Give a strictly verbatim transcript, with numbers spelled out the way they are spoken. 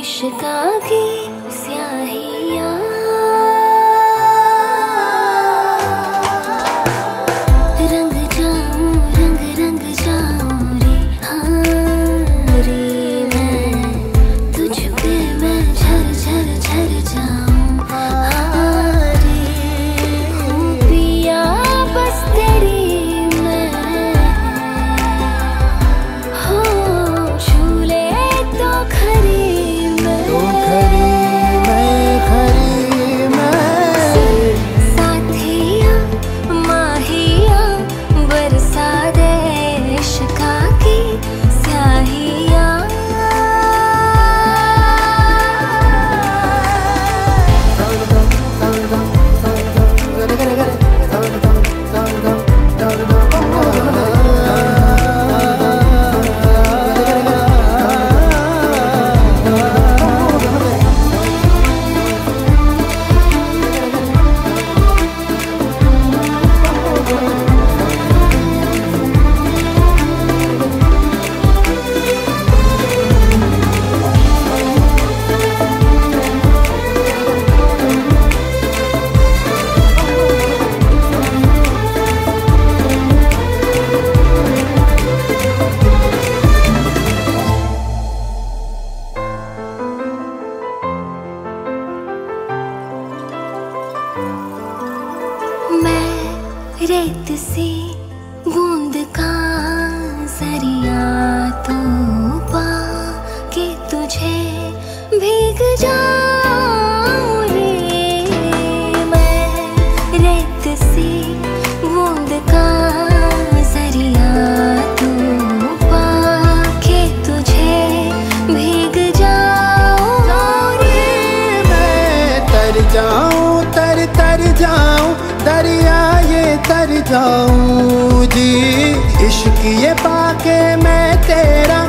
इश्का की स्याहियाँ रंग जाऊं रंग रंग जाऊं रे हाँ रे मैं तुझ पे मैं झर झर झर जाऊं हाँ रे हूँ पिया बस तेरी मैं हो झूले तो खरी मैं तो खरी मैं खरी मैं साथिया माहिया बरसा दे इश्का की स्याहियाँ मैं रेत सी बूंद का जरिया तो पा के तुझे भीग जाऊं रे मैं रेत सी बूंद का जरिया तो पा के तुझे भीग जाऊं रे मैं तर जाऊं तर तर जाऊं दरिया ये तर जाऊं जी इश्क ये पाके मैं तेरा